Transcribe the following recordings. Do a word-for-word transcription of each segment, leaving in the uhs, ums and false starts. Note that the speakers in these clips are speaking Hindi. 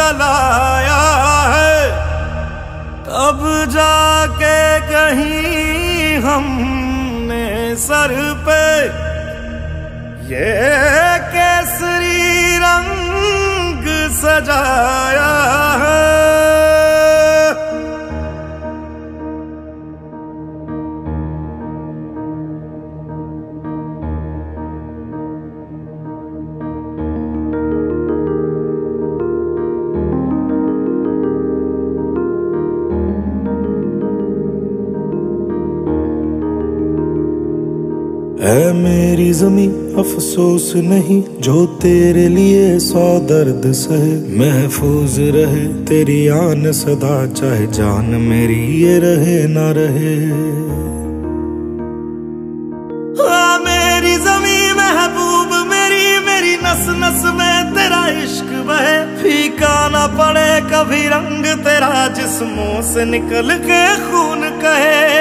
जलाया है, तब जाके कहीं हमने सर पे ये केसरी रंग सजाया है। है मेरी ज़मीं अफसोस नहीं जो तेरे लिए सौ दर्द सहे, महफूज रहे तेरी आन सदा चाहे जान मेरी ये रहे ना रहे। हाँ मेरी ज़मीं महबूब मेरी, मेरी नस नस में तेरा इश्क बहे, फीका ना पड़े कभी रंग तेरा जिस्मों से निकल के खून कहे।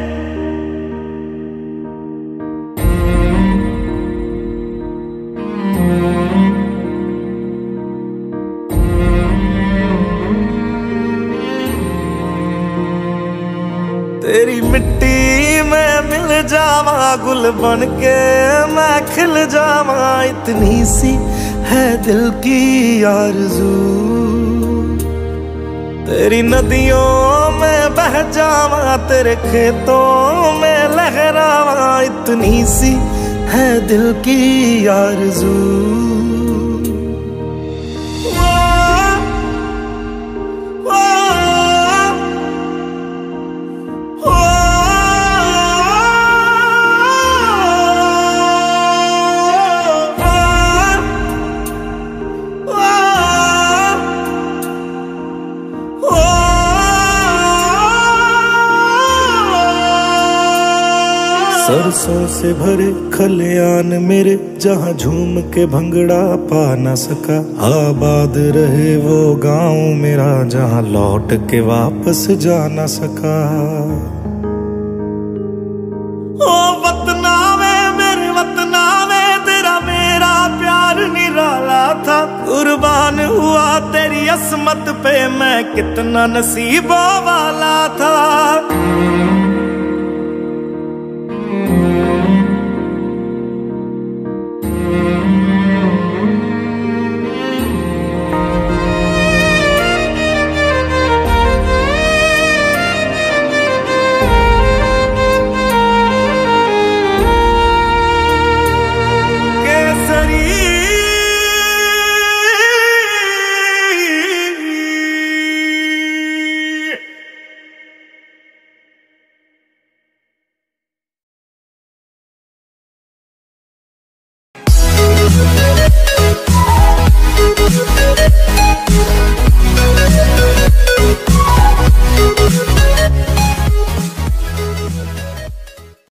तेरी मिट्टी में मिल जावा गुल बन के मैं खिल जावा, इतनी सी है दिल की आरज़ू। तेरी नदियों में बह जावा तेरे खेतों में लहरावा, इतनी सी है दिल की आरज़ू। सरसों से भरे खलियान मेरे जहाँ झूम के भंगड़ा पा न सका, आबाद रहे वो गांव मेरा जहाँ लौट के वापस जा न सका। ओ वतना में मेरे वतना में तेरा मेरा प्यार निराला था, कुर्बान हुआ तेरी असमत पे मैं कितना नसीबों वाला था।